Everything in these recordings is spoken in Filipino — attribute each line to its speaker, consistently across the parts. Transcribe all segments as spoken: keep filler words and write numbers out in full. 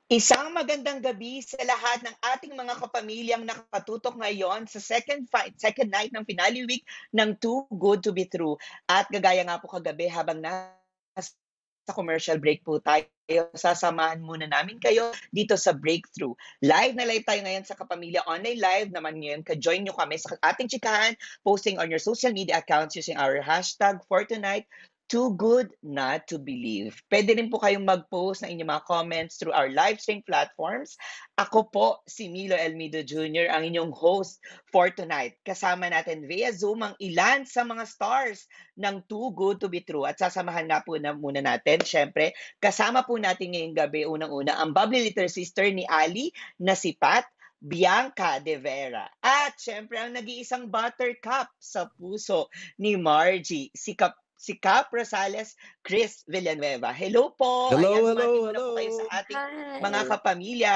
Speaker 1: Isang magandang gabi sa lahat ng ating mga kapamilyang nakatutok ngayon sa second fi second night ng finale week ng Too Good to Be True. At gagaya nga po kagabi habang nasa commercial break po tayo, sasamahan muna namin kayo dito sa Breakthrough. Live na live tayo ngayon sa Kapamilya Online Live naman ngayon. Ka-join nyo kami sa ating chikahan, posting on your social media accounts using our hashtag for tonight, Too Good Not to Believe. Pwede rin po kayong mag-post ng inyong mga comments through our live stream platforms. Ako po, si Milo Elmido Junior, ang inyong host for tonight. Kasama natin via Zoom ang ilan sa mga stars ng Too Good to Be True. At sasamahan nga po na muna natin, syempre, kasama po natin ngayong gabi, unang-una, ang bubbly little sister ni Ali na si Pat, Bianca De Vera. At syempre, ang nag-iisang buttercup sa puso ni Margie, si Kap si Cap Rosales, Chris Villanueva. Hello po!
Speaker 2: Hello,
Speaker 1: Ayan,
Speaker 2: hello,
Speaker 1: bumati muna
Speaker 2: hello.
Speaker 1: po kayo sa ating mga
Speaker 3: Hi.
Speaker 1: kapamilya.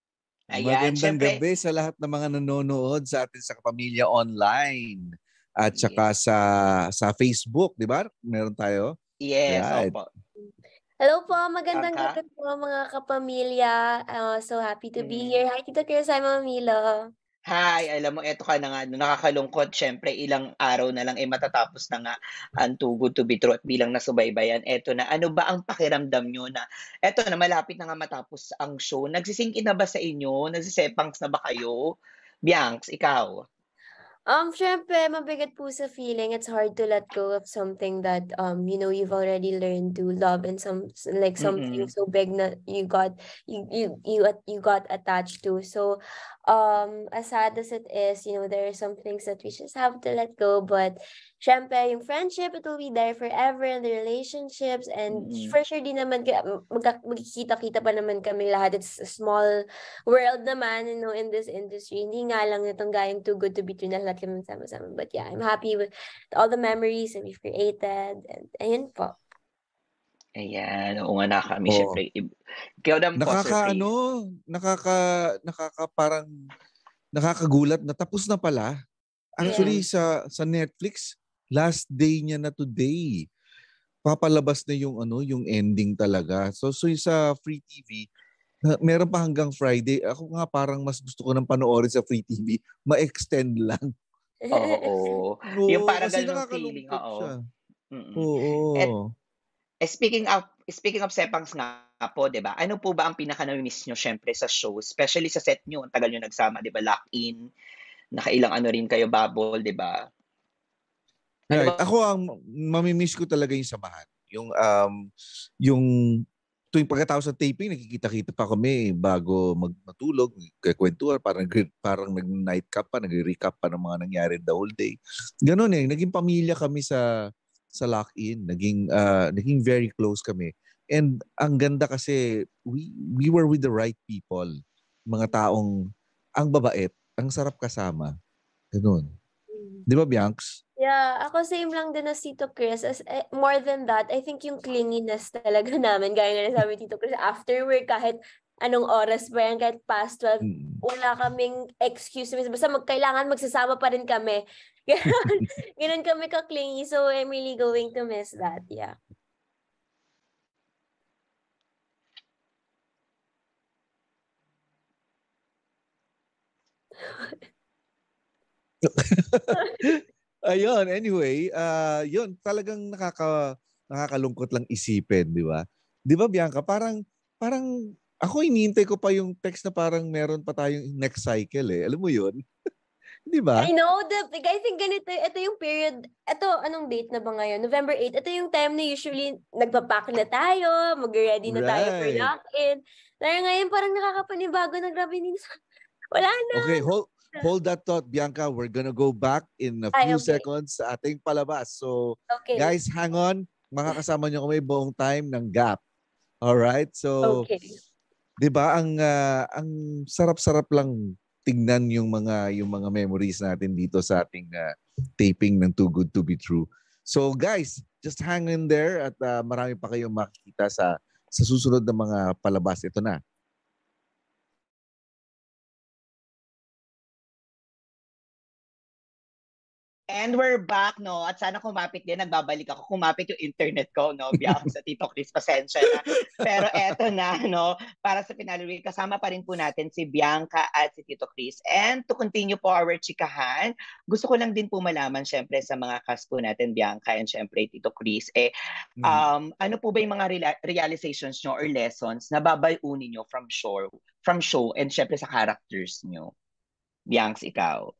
Speaker 1: Ayan,
Speaker 2: Magandang
Speaker 1: syempre,
Speaker 2: gabi sa lahat ng mga nanonood sa atin sa Kapamilya Online at saka
Speaker 1: yes,
Speaker 2: sa sa Facebook, di ba? Meron tayo.
Speaker 1: yes,
Speaker 2: Right.
Speaker 1: opo.
Speaker 3: Hello po, magandang
Speaker 1: Bianca?
Speaker 3: gabi po mga kapamilya. Uh, so happy to be
Speaker 1: Mm.
Speaker 3: here. Hi, Tito Chris. Hi, Mama Milo.
Speaker 1: Hi, alam mo, eto ka na nga, no, nakakalungkot. Syempre, ilang araw na lang eh matatapos na nga ang Too Good to Be True at bilang nasubaybayan, eto na. Ano ba ang pakiramdam nyo na eto na, malapit na nga matapos ang show? Nagsisingkin na ba sa inyo? Nagsisepangs na ba kayo? Biancs, ikaw?
Speaker 3: Um, syempre, mabigat po sa feeling. It's hard to let go of something that um, you know, you've already learned to love and some like something
Speaker 1: Mm.
Speaker 3: so big that you got you you you at- you got attached to. So, um, as sad as it is, you know, there are some things that we just have to let go. But, syempre, yung friendship, it will be there forever, and the relationships, and
Speaker 1: Mm.
Speaker 3: for sure, di naman ka, magka, magkikita-kita pa naman kami lahat. It's a small world naman, you know, in this industry. Hindi nga lang itong gayang Too Good to Be True na lahat kami sama-sama. But yeah, I'm happy with all the memories that we've created. And ayun po.
Speaker 1: Ayan, oo nga, nakaka-miss
Speaker 2: Oo.
Speaker 1: syempre. Ib ikaw naman po, Sir Chris.
Speaker 2: Nakakaano, nakaka nakaka parang nakakagulat na tapos na pala. Actually
Speaker 1: Mm.
Speaker 2: sa sa Netflix, last day niya na today. Papalabas na yung ano, yung ending talaga. So so yung sa Free T V, na, meron pa hanggang Friday. Ako nga parang mas gusto ko nang panoorin sa Free T V, ma-extend lang.
Speaker 1: Oo, yung
Speaker 2: Oo,
Speaker 1: parang
Speaker 2: kasi
Speaker 1: gano'n yung feeling,
Speaker 2: nakakalungkot
Speaker 1: oo.
Speaker 2: siya.
Speaker 1: Mm. Et
Speaker 2: Oo.
Speaker 1: eh, speaking of speaking of sepangs nga po, 'di ba? Ano po ba ang pinaka nami-miss niyo siyempre sa show, especially sa set niyo, ang tagal niyo nagsama, 'di ba, lock-in, nakailang ano rin kayo, bubble, 'di ba? Ano
Speaker 2: Right.
Speaker 1: ba
Speaker 2: Ako ang mami-miss ko talaga yung samahan. Yung um yung tuwing pagkatapos ng taping, nakikita-kita pa kami bago mag matulog, nagkukuwentuhan, parang nagre parang nag-night cap pa, nagre-recap pa ng mga nangyari the whole day. Gano'n eh, naging pamilya kami sa sa lock-in, naging ah, naging very close kami. And ang ganda kasi we we were with the right people. Mga taong ang babait, ang sarap kasama. Gano'n. 'Di ba, Biancs?
Speaker 3: Yeah, ako same lang din as Tito Chris. As, eh, more than that, I think yung clinginess talaga namin, gaya nga ng sabi ni Tito Chris, after work, kahit anong oras pa yan, kahit past twelve,
Speaker 2: Mm.
Speaker 3: wala kaming excuse. Basta mag, kailangan magsasama pa rin kami. Ganon, ganon kami ka-clingy. So, I'm really going to miss that. Yeah.
Speaker 2: Ayun, anyway, ah, yun talagang nakaka nakakalungkot lang isipin, 'di ba? 'Di ba, Bianca, parang parang ako hinihintay ko pa yung text na parang meron pa tayong next cycle eh. Alam mo yun? 'Di ba?
Speaker 3: I know, the, like, I think ganito, ito yung period, ito, anong date na ba ngayon? November eighth, ito yung time na usually nagpa-pack na tayo, mag-ready na tayo for
Speaker 2: Right.
Speaker 3: lock-in. Dahil ngayon parang nakakapanibago na grabe din. Wala na.
Speaker 2: Okay, hold hold that thought, Bianca. We're gonna go back in a
Speaker 3: Ay,
Speaker 2: few
Speaker 3: okay.
Speaker 2: seconds sa ating palabas. So,
Speaker 3: Okay.
Speaker 2: guys, hang on. Makakasama niyo kami buong time ng Gap. All right? So,
Speaker 3: Okay.
Speaker 2: 'di ba ang ah, ang sarap-sarap lang tingnan yung mga yung mga memories natin dito sa ating ah, taping ng Too Good to Be True. So guys, just hang in there at ah, marami pa kayong makikita sa sa susunod na mga palabas. Ito na.
Speaker 1: And we're back, no? At sana kumapit din, nagbabalik ako. Kumapit yung internet ko, no? Biyak sa Tito Chris, pasensya na. Pero eto na, no? Para sa finale week, kasama pa rin po natin si Bianca at si Tito Chris. And to continue po our chikahan, gusto ko lang din po malaman, syempre, sa mga cast po natin, Bianca, and syempre, Tito Chris, eh, um, ano po ba yung mga reala- realizations nyo or lessons na babayunin nyo from show, from show, and syempre sa characters nyo? Bianca, ikaw.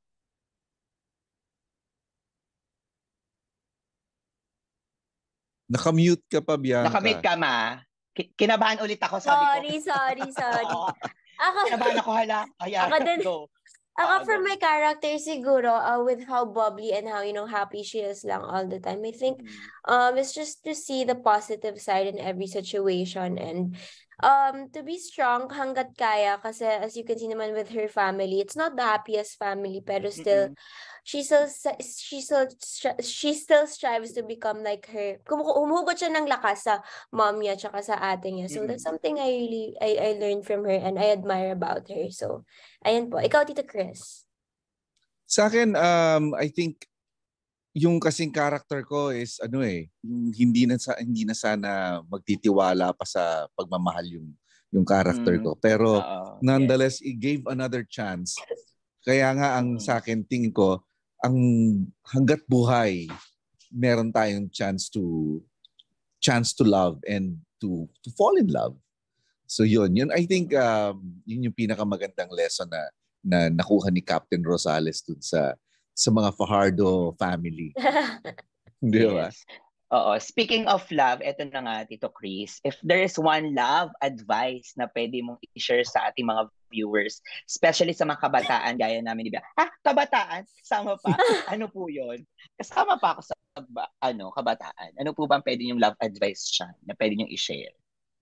Speaker 2: Nakamute ka pa, Bianca.
Speaker 1: Nakamute ka, ma. Ki- Kinabahan ulit ako, sabi
Speaker 3: Sorry,
Speaker 1: ko.
Speaker 3: sorry, sorry.
Speaker 1: Oo.
Speaker 3: Ako,
Speaker 1: Kinabahan ako, hala. Ayan,
Speaker 3: Ako din.
Speaker 1: go.
Speaker 3: ako
Speaker 1: Oo,
Speaker 3: from
Speaker 1: go.
Speaker 3: my character siguro, uh, with how bubbly and how, you know, happy she is lang all the time. I think
Speaker 1: Mhm.
Speaker 3: um it's just to see the positive side in every situation, and um to be strong hanggat kaya, kasi as you can see naman with her family, it's not the happiest family, pero still
Speaker 1: Mm-mm.
Speaker 3: she still sa- she still stri- she still strives to become like her. Kum- Humuhugot siya ng lakas sa mom niya tsaka sa ate niya. So that's
Speaker 1: Mm-mm.
Speaker 3: something I really I I learned from her and I admire about her. So ayan po. Ikaw, Tito Chris.
Speaker 2: Sa akin, um, I think yung kasing character ko is ano eh, yung hindi na sa hindi na sana magtitiwala pa sa pagmamahal yung yung character
Speaker 1: Mm.
Speaker 2: ko. Pero
Speaker 1: Oo,
Speaker 2: nonetheless, it gave another chance. Kaya nga ang
Speaker 1: Mm.
Speaker 2: sa akin tingin ko, ang hangga't buhay, meron tayong chance to chance to love and to to fall in love. So yun, yun I think um, yun yung pinakamagandang lesson na na nakuha ni Captain Rosales dun sa sa mga Fajardo family. Di ba?
Speaker 1: Yes. Oo. Speaking of love, eto na nga, Tito Chris. If there is one love advice na pwede mong i-share sa ating mga viewers, especially sa mga kabataan, gaya namin, di ba? Ah, kabataan? Kasama pa? Ano po yun? Kasama pa ako sa ba- ano, kabataan. Ano po ba pwede yung love advice siya na pwede nyo i-share?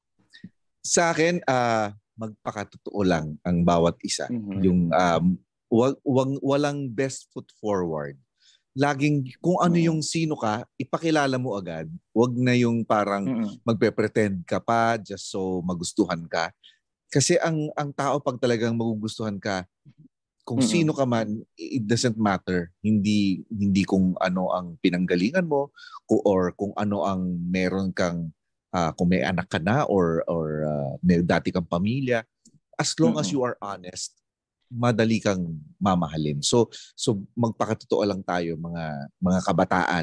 Speaker 2: Sa akin, ah magpakatotoo lang ang bawat isa.
Speaker 1: Mhm.
Speaker 2: Yung um, wag, wag, walang best foot forward. Laging kung ano
Speaker 1: Mm.
Speaker 2: yung sino ka, ipakilala mo agad. Wag na yung parang
Speaker 1: Mm-mm.
Speaker 2: magpe-pretend ka pa just so magustuhan ka. Kasi ang ang tao pag talagang magugustuhan ka, kung
Speaker 1: Mm-mm.
Speaker 2: sino ka man, it doesn't matter. Hindi hindi kung ano ang pinanggalingan mo ku- or kung ano ang meron kang ah, kung may anak ka na or or ah, may dati kang pamilya. As long as
Speaker 1: Mm-mm.
Speaker 2: you are honest, madali kang mamahalin. So so magpakatotoo lang tayo mga mga kabataan.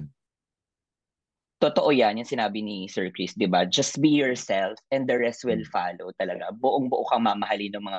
Speaker 1: Totoo yan, yung sinabi ni Sir Chris, di ba? Just be yourself and the rest will
Speaker 2: Mm.
Speaker 1: follow talaga. Buong-buo kang mamahalin ng mga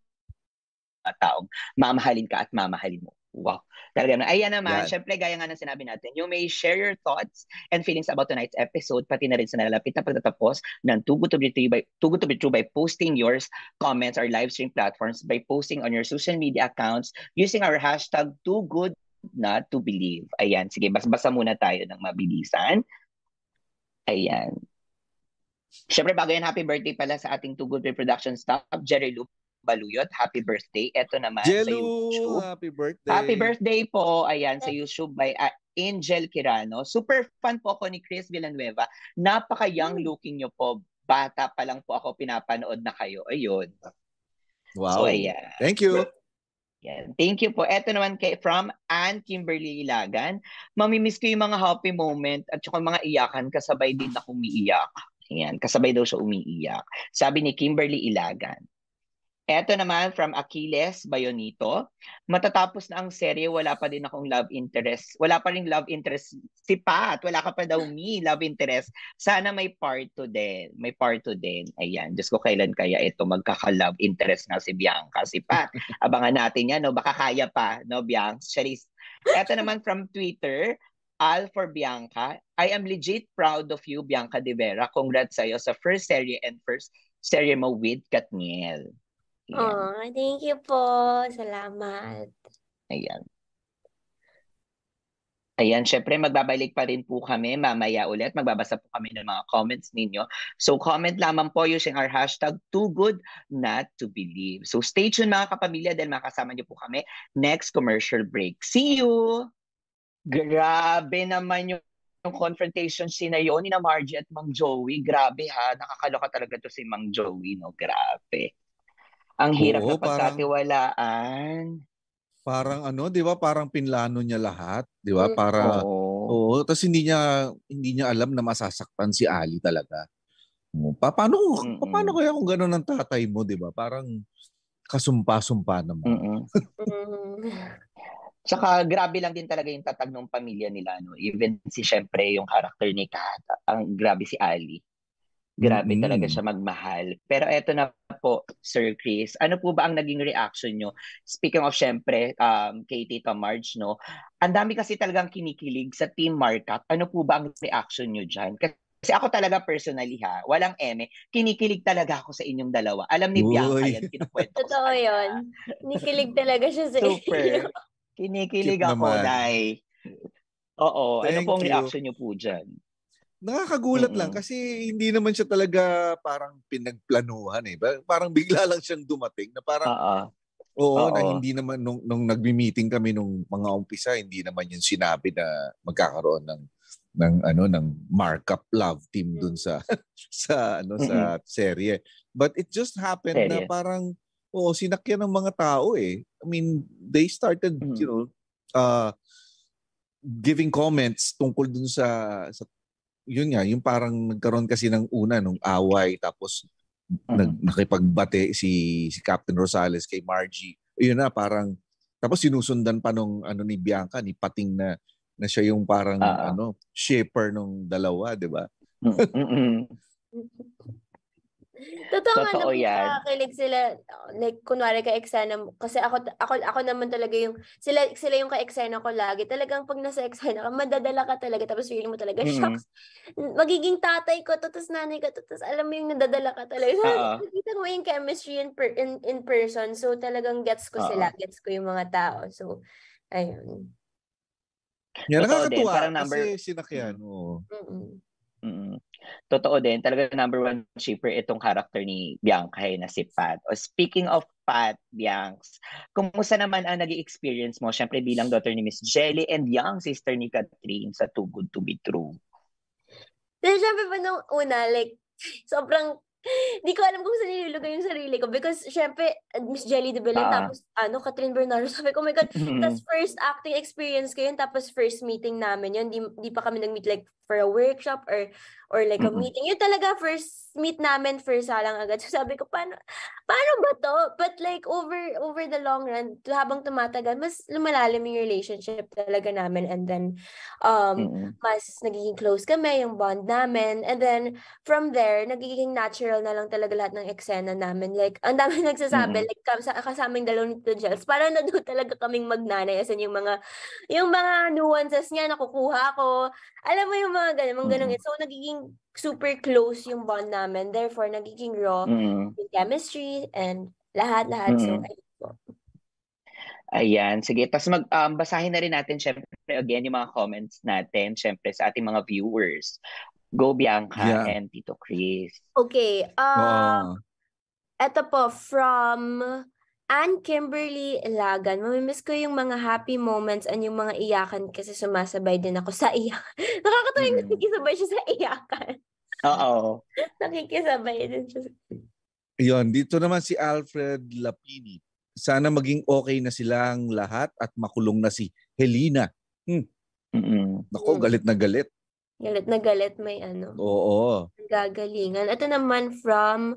Speaker 1: taong mamahalin ka at mamahalin mo. Wow. Talaga na. Ayan naman,
Speaker 2: Yan.
Speaker 1: syempre gaya nga ng sinabi natin, you may share your thoughts and feelings about tonight's episode, pati na rin sa nalalapit na pagtatapos ng Too Good to Be True by, Too Good to Be True by posting yours, comments, or live stream platforms by posting on your social media accounts using our hashtag Too Good Not to Believe. Ayan, sige, bas-basa muna tayo ng mabilisan. Ayan. Siyempre, bago yan, happy birthday pala sa ating Too Good to Be Production staff, Jerry Lu Baluyot. Happy birthday. Ito naman sa
Speaker 2: Jello,
Speaker 1: YouTube.
Speaker 2: happy birthday.
Speaker 1: Happy birthday po. Ayan, sa YouTube by uh, Angel Kirano. Super fan po ako ni Chris Villanueva. Napaka-young looking nyo po. Bata pa lang po ako, pinapanood na kayo. Ayun.
Speaker 2: Wow.
Speaker 1: So, ayan.
Speaker 2: Thank you.
Speaker 1: Yan. Thank you po. Ito naman kay from Ann Kimberly Ilagan. Mamimiss ko yung mga happy moment at yung mga iyakan, kasabay din ako umiiyak. Ayan, kasabay daw siya umiiyak. Sabi ni Kimberly Ilagan. Eto naman from Achilles Bayonito. Matatapos na ang serye, wala pa din akong love interest. Wala pa rin love interest si Pat. Wala ka pa daw me love interest. Sana may part two din. May part two din. Ayan. Diyos ko, kailan kaya ito magkaka-love interest na si Bianca, si Pat. Abangan natin yan. No? Baka kaya pa. No, Bianca? Charis. Eto naman from Twitter. Al for Bianca. I am legit proud of you, Bianca De Vera. Congrats sa'yo sa first serye and first serye mo with Katniel. Ayan.
Speaker 3: Oh, thank you po. Salamat.
Speaker 1: Ayan. Ayan, syempre magbabalik pa rin po kami mamaya ulit. Magbabasa po kami ng mga comments ninyo. So comment lamang po using our hashtag Too Good Not to Believe. So stay tuned mga kapamilya dahil makasama niyo po kami next commercial break. See you! Grabe naman yung yung confrontation scene na yun ni na Margie at Mang Joey. Grabe ha, nakakaloka talaga to si Mang Joey, no? Grabe. Ang hirap
Speaker 2: Oo,
Speaker 1: na
Speaker 2: parang
Speaker 1: pagkatiwalaan.
Speaker 2: Parang ano, 'di ba? Parang pinlano niya lahat, 'di ba?
Speaker 3: Mm.
Speaker 2: Para
Speaker 1: Oo.
Speaker 2: oo, tapos hindi niya hindi niya alam na masasaktan si Ali talaga. Oh, pa paano paano
Speaker 1: Mm.
Speaker 2: kaya kung gano'n ang tatay mo, 'di ba? Parang kasumpa-sumpa naman.
Speaker 1: Mm.
Speaker 3: Mm.
Speaker 1: Tsaka grabe lang din talaga yung tatag ng pamilya nila, no? Even si syempre yung character ni Kat, ang grabe si Ali. Grabe talaga
Speaker 2: Mm.
Speaker 1: siya magmahal. Pero eto na po, Sir Chris, ano po ba ang naging reaction nyo? Speaking of syempre, um, kay Tita Marge, no? Ang dami kasi talagang kinikilig sa Team Markup. Ano po ba ang reaction nyo dyan? Kasi ako talaga personally ha, walang eme, kinikilig talaga ako sa inyong dalawa. Alam ni Bianca
Speaker 2: Uy,
Speaker 1: yan, kinukwento ko sa
Speaker 3: Totoo
Speaker 1: kanya.
Speaker 3: yun. Kinikilig talaga siya sa inyo.
Speaker 1: Super. Kinikilig
Speaker 2: cute
Speaker 1: ako,
Speaker 2: naman.
Speaker 1: Day. Oo, ano po
Speaker 2: Thank
Speaker 1: ang
Speaker 2: you.
Speaker 1: reaction nyo po dyan?
Speaker 2: Nakakagulat lang
Speaker 1: Mm-mm.
Speaker 2: kasi hindi naman siya talaga parang pinagplanuhan eh. Ba- Parang bigla lang siyang dumating na parang
Speaker 1: Oo.
Speaker 2: oo na
Speaker 1: Oo.
Speaker 2: hindi naman nung nung nagmi-meeting kami nung mga umpisa hindi naman yun sinabi na magkakaroon ng ng ano ng markup love team dun sa sa ano
Speaker 1: Mm-mm.
Speaker 2: sa serye. But it just happened na
Speaker 1: Serye.
Speaker 2: parang oo sinakyan ng mga tao eh. I mean, they started, you
Speaker 1: Mm.
Speaker 2: know, uh giving comments tungkol dun sa sa yun nga, yung parang nagkaroon kasi ng una nung away tapos nag,
Speaker 1: Mm.
Speaker 2: nakipagbate si si Captain Rosales kay Margie. Yun na parang tapos sinusundan pa nung ano ni Bianca ni Pating na na siya yung parang
Speaker 1: Oo.
Speaker 2: ano shaper nung dalawa, 'di ba?
Speaker 1: Mm-mm.
Speaker 3: Totoo nga na
Speaker 1: Totoo
Speaker 3: po
Speaker 1: yan.
Speaker 3: nakakakilig sila, like kunwari ka-eksena mo, kasi ako ako ako naman talaga yung sila sila yung ka-eksena ko lagi. Talagang pag nasa eksena ka, madadala ka talaga tapos feeling mo talaga,
Speaker 1: Mm.
Speaker 3: shocks, magiging tatay ko to, tapos nanay ko to, tapos alam mo yung nadadala ka talaga.
Speaker 1: Oo.
Speaker 3: Nakikita mo yung chemistry in, per, in, in person, so talagang gets ko
Speaker 1: Oo.
Speaker 3: sila, gets ko yung mga tao. So, ayun.
Speaker 2: Yan,
Speaker 1: Totoo din.
Speaker 2: nakakatuwa
Speaker 1: Parang number...
Speaker 2: kasi sinakyan. Oo.
Speaker 3: Mm-mm.
Speaker 1: Mm. Totoo din. Talaga number one shipper itong character ni Bianca eh, na si Pat. O speaking of Pat, Biancs, kumusta naman ang naging experience mo? Siyempre bilang daughter ni Miss Jelly and young sister ni Catherine sa Too Good To Be True.
Speaker 3: Then, syempre pa nung una, like, sobrang, di ko alam kung saan nilulugay yung sarili ko because, syempre, Miss Jelly de Belen,
Speaker 1: Ah.
Speaker 3: tapos, ano, Catherine Bernardo, sabi ko, oh my God, tapos first acting experience ko yun, tapos first meeting namin yun, di, di pa kami nag-meet, like, for a workshop or or like a
Speaker 1: Mm-mm.
Speaker 3: meeting. Yun talaga, first meet namin, first salang agad. So, sabi ko, paano, paano ba to? But like, over over the long run, habang tumatagal, mas lumalalim yung relationship talaga namin. And then, um,
Speaker 1: Mm-mm.
Speaker 3: mas nagiging close kami, yung bond namin. And then, from there, nagiging natural na lang talaga lahat ng eksena namin. Like, ang dami nagsasabi,
Speaker 1: Mm-mm.
Speaker 3: like, kas- kasamang dalawang nito Gels, parang na doon talaga kaming magnanay. As in, yung mga, yung mga nuances niya, nakukuha ko. Alam mo yung mga ganun, mga ganun.
Speaker 1: Mm-mm.
Speaker 3: So, nagiging super close yung bond namin. Therefore, nagiging raw
Speaker 1: Mm-mm.
Speaker 3: yung chemistry and lahat-lahat. So,
Speaker 1: Mm-mm.
Speaker 3: ayun po.
Speaker 1: Ayan, sige. Tapos mag, um, basahin na rin natin syempre again yung mga comments natin syempre sa ating mga viewers. Go Bianca
Speaker 2: Yeah.
Speaker 1: and Tito Chris.
Speaker 3: Okay. Uh,
Speaker 2: Oo.
Speaker 3: eto po, from Ann Kimberly Ilagan. Mamimiss ko yung mga happy moments and yung mga iyakan kasi sumasabay din ako sa iyakan. Nakakatawa yung
Speaker 1: Mm.
Speaker 3: nakikisabay siya sa iyakan.
Speaker 1: Oo.
Speaker 3: Nakikisabay din siya.
Speaker 2: Yun, dito naman si Alfred Lapini. Sana maging okay na silang lahat at makulong na si Helena. Hmm.
Speaker 1: Mm-mm.
Speaker 2: Nako,
Speaker 3: Mm.
Speaker 2: galit na galit.
Speaker 3: Galit na galit, may ano.
Speaker 2: Oo.
Speaker 3: Gagalingan. Ito naman from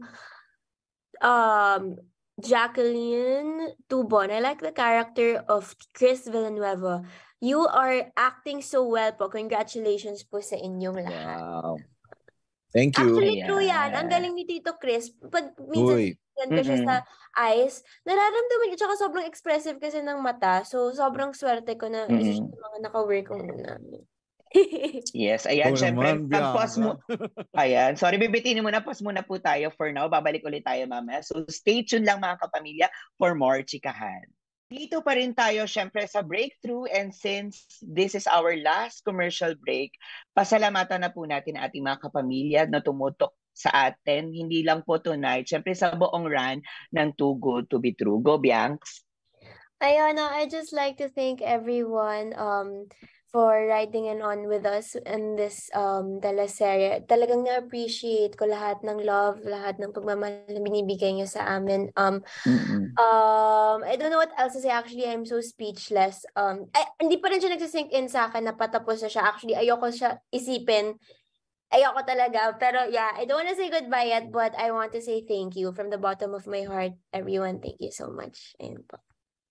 Speaker 3: um Jacqueline Tubon. I like the character of Chris Villanueva. You are acting so well po. Congratulations po sa inyong lahat.
Speaker 2: Wow. Thank you.
Speaker 3: Actually, true yan. Ang
Speaker 1: Ayan.
Speaker 3: galing ni Tito Chris. Pag minsan
Speaker 2: Uy.
Speaker 3: yan ko siya
Speaker 1: Mm-mm.
Speaker 3: sa eyes, nararamdaman ko, tsaka sobrang expressive kasi ng mata. So, sobrang swerte ko na isa siya
Speaker 1: Mm-mm.
Speaker 3: sa mga naka-work ko muna.
Speaker 1: Yes, ayan,
Speaker 2: Oo
Speaker 1: syempre,
Speaker 2: naman,
Speaker 1: pag-pause mo.
Speaker 2: Bianca.
Speaker 1: Ayan, sorry, bibitinin mo na, pause muna po tayo for now. Babalik ulit tayo mamaya. So, stay tuned lang mga kapamilya for more chikahan. Dito pa rin tayo, syempre, sa breakthrough, and since this is our last commercial break, pasalamatan na po natin ang ating mga kapamilya na tumutok sa atin, hindi lang po tonight, syempre sa buong run ng Too Good To Be True. Go, Biancs!
Speaker 3: Ayun, no, I just like to thank everyone um for writing and on with us in this um teleserye. Talagang na-appreciate ko lahat ng love, lahat ng pagmamahal na binibigay niyo sa amin. Um,
Speaker 1: Mm-mm.
Speaker 3: um, I don't know what else to say. Actually, I'm so speechless. Um, ay, hindi pa rin siya nagsisink in sa akin na patapos na siya. Actually, ayoko siya isipin. Ayoko talaga. Pero yeah, I don't want to say goodbye yet, but I want to say thank you from the bottom of my heart. Everyone, thank you so much. Ayun po.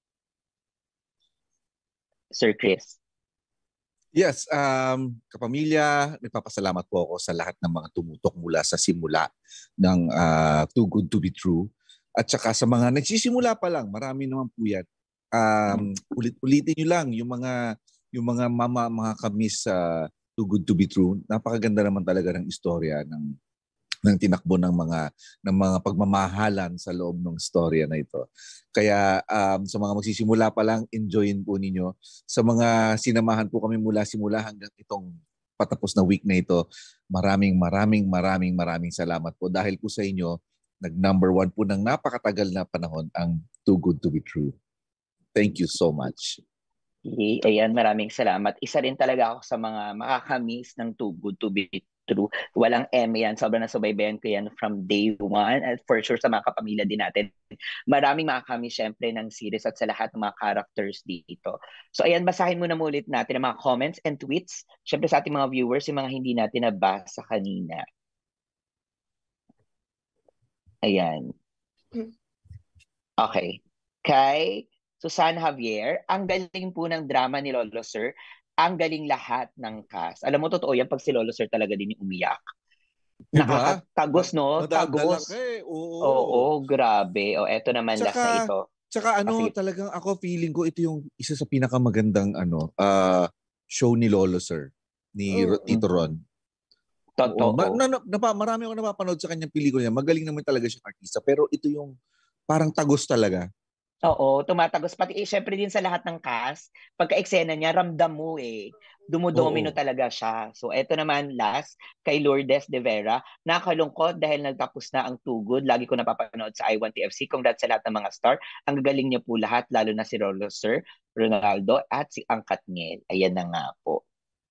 Speaker 1: Sir Chris.
Speaker 2: Yes, um, kapamilya, nagpapasalamat po ako sa lahat ng mga tumutok mula sa simula ng uh, Too Good to be True. At saka sa mga nagsisimula pa lang, marami naman po yan. Um, ulit-ulitin nyo lang yung mga, yung mga mama, mga kamis sa uh, Too Good to be True. Napakaganda naman talaga ng istorya ng ng tinakbo ng mga ng mga pagmamahalan sa loob ng istorya na ito. Kaya um, sa mga magsisimula pa lang, enjoyin po ninyo. Sa mga sinamahan po kami mula simula hanggang itong patapos na week na ito, maraming maraming maraming maraming salamat po dahil po sa inyo, nag-number one po ng napakatagal na panahon ang Too Good to be True. Thank you so much.
Speaker 1: Okay, ayan, maraming salamat. Isa rin talaga ako sa mga makakamiss ng Too Good to be True. Walang M yan. Sobrang nasubaybayan ko yan from day one. And for sure sa mga kapamilya din natin. Maraming makakamiss syempre ng series at sa lahat ng mga characters dito. So ayan, basahin muna ulit natin ang mga comments and tweets. Syempre sa ating mga viewers, yung mga hindi natin nabasa kanina. Ayan. Okay. Kay Susan Javier, ang galing po ng drama ni Lolo Sir. Ang galing lahat ng cast. Alam mo, totoo yan pag si Lolo Sir talaga din yung umiyak.
Speaker 2: Diba?
Speaker 1: Nakakatagos, no? Tagos.
Speaker 2: Eh. Oo.
Speaker 1: Oo, grabe. O, eto naman
Speaker 2: Tsaka,
Speaker 1: last na ito.
Speaker 2: Tsaka ano,
Speaker 1: Kasi,
Speaker 2: talagang ako feeling ko ito yung isa sa pinakamagandang ano uh, show ni Lolo Sir, ni
Speaker 3: Mm.
Speaker 2: Tito Ron.
Speaker 1: Totoo.
Speaker 2: Ma- na, na, na, marami ako napapanood sa kanyang pelikula niya. Magaling naman talaga siyang artista. Pero ito yung parang tagos talaga.
Speaker 1: Oo, tumatagos. Pati eh, syempre din sa lahat ng cast, pagka-eksena niya, ramdam mo eh. Dumodomino
Speaker 2: Oo.
Speaker 1: talaga siya. So eto naman last, kay Lourdes de Vera, nakalungkot dahil nagtapos na ang Too Good. Lagi ko napapanood sa I one T F C. Congrats sa lahat ng mga star. Ang gagaling niya po lahat, lalo na si Rolo Sir, Ronaldo, at si Angkat Ngel. Ayan na nga po.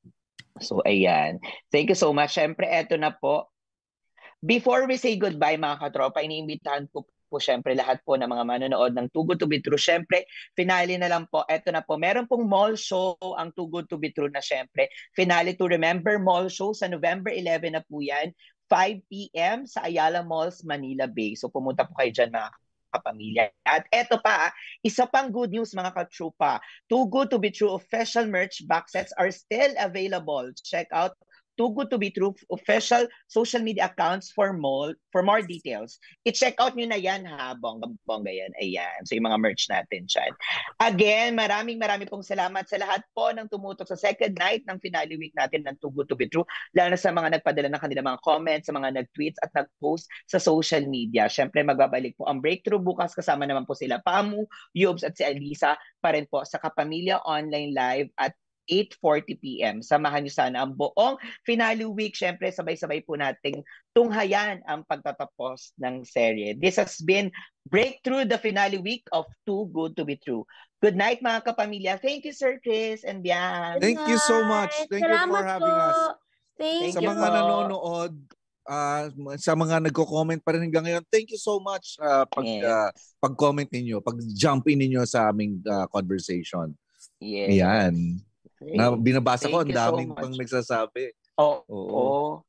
Speaker 1: So ayan. Thank you so much. Syempre, eto na po. Before we say goodbye mga katropa, iniimbitahan ko po syempre lahat po ng mga manonood ng Too Good to be True. Syempre, finale na lang po. Eto na po, meron pong mall show ang Too Good to be True na syempre. Finale to Remember Mall Show sa November eleven na po yan, five p m sa Ayala Malls, Manila Bay. So pumunta po kayo dyan mga kapamilya. At eto pa, isa pang good news mga katropa. Too Good to be True official merch box sets are still available. Check out Too Good to be True official social media accounts for more for more details. I-check out nyo na yan ha, bongga-bongga yan. Ayan. So yung mga merch natin dyan. Again, maraming maraming pong salamat sa lahat po ng tumutok sa second night ng finale week natin ng Too Good to be True. Lalo na sa mga nagpadala ng kanilang mga comments, sa mga nag-tweets at nag-post sa social media. Siyempre, magbabalik po ang Breakthrough bukas. Kasama naman po sila Pamu, Yubs at si Alisa pa rin po sa Kapamilya Online Live at eight forty p m Samahan niyo sana ang buong finale week. Siyempre, sabay-sabay po nating tunghayan ang pagtatapos ng serye. This has been Breakthrough, the finale week of Too Good to be True. Good night, mga kapamilya. Thank you, Sir Chris and Bian.
Speaker 2: Thank you so much. Thank you for having us.
Speaker 3: Thank
Speaker 2: Sa
Speaker 3: you
Speaker 2: mga
Speaker 3: po.
Speaker 2: nanonood, uh, sa mga nagko-comment pa rin hanggang ngayon, thank you so much uh, pag,
Speaker 1: Yes.
Speaker 2: uh, pag-comment ninyo, pag-jump in ninyo sa aming uh, conversation.
Speaker 1: Yes.
Speaker 2: Ayan. Na binabasa ko, ang
Speaker 1: Thank you so
Speaker 2: daming
Speaker 1: much.
Speaker 2: pang nagsasabi.
Speaker 1: Oo.
Speaker 2: Oo.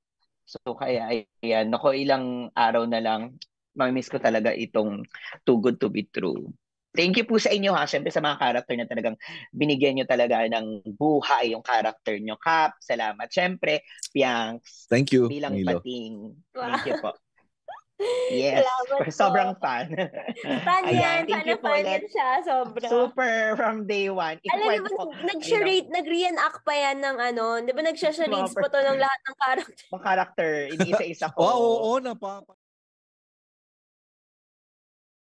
Speaker 1: So kaya ayan, nako ilang araw na lang, mamimiss ko talaga itong Too Good to be True. Thank you po sa inyo ha, syempre sa mga character na talagang binigyan nyo talaga ng buhay yung character nyo. Kap, salamat. Syempre, Piangs,
Speaker 2: Thank you,
Speaker 1: bilang
Speaker 2: Milo.
Speaker 1: pating.
Speaker 3: Wow.
Speaker 1: Thank you po. Yes,
Speaker 3: Salamat
Speaker 1: sobrang
Speaker 3: po.
Speaker 1: fun.
Speaker 3: Fan
Speaker 1: Ayan,
Speaker 3: yan.
Speaker 1: thank
Speaker 3: Fan
Speaker 1: you
Speaker 3: na
Speaker 1: po
Speaker 3: fan
Speaker 1: ulit.
Speaker 3: yan siya. Sobra.
Speaker 1: Super from day one.
Speaker 3: Alam niyo
Speaker 1: Ikukwento
Speaker 3: ba,
Speaker 1: ko,
Speaker 3: nag-charade, nag-reenact pa yan ng ano, di ba nagsha-charades
Speaker 1: Mga
Speaker 3: pa to ng lahat ng character?
Speaker 1: mga character, ini-isa-isa ko.
Speaker 2: Wow, oo, napa